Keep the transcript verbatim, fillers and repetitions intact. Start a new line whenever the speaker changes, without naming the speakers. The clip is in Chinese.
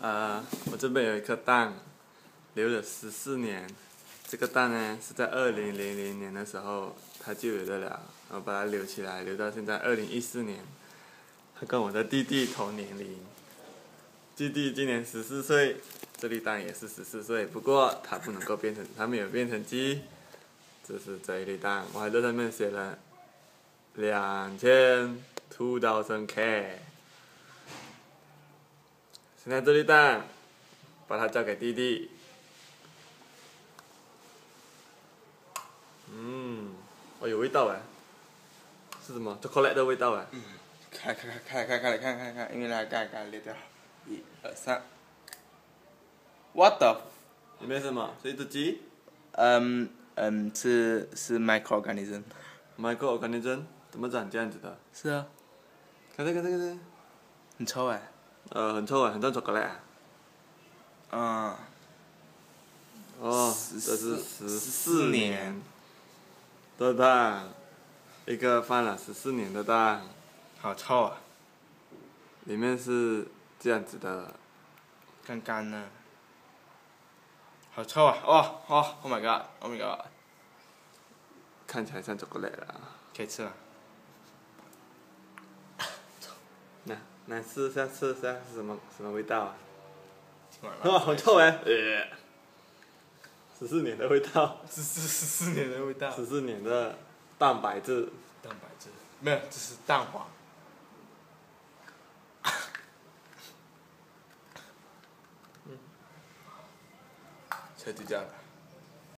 呃，我这边有一颗蛋，留了十四年。这个蛋呢是在二零零零年的时候它就有的了，我把它留起来，留到现在二零一四年。它跟我的弟弟同年龄，弟弟今年十四岁，这粒蛋也是十四岁，不过它不能够变成，它没有变成鸡。这是这一粒蛋，我还在上面写了两千 two thousand K。现在这粒蛋，把它交给弟弟。嗯，哦，有味道哎，是什么 chocolate 的味道哎。
嗯，开开开开开开来看看看，因为来盖盖裂掉，一二三。What the？
里面是什么？是一只鸡？
嗯嗯，是是 microorganism。
microorganism 怎么长这样子的？
是啊。
看这个这个这个。
很臭哎。
呃，很臭啊，很像巧克力啊。
嗯。
哦，这是十四年的蛋，一个放了十四年的蛋。
好臭啊！
里面是这样子的。
干干的。好臭啊！哦哦 ，Oh my god！Oh my god！
看起来像巧克力了。
可以吃了。
那来试一下，试一下是什么什么味道啊？
哇，
好臭哎！十四年的味道。
十四十四年的味道。
十四年的蛋白质。
蛋白质。没有，这是蛋黄。车就这样了。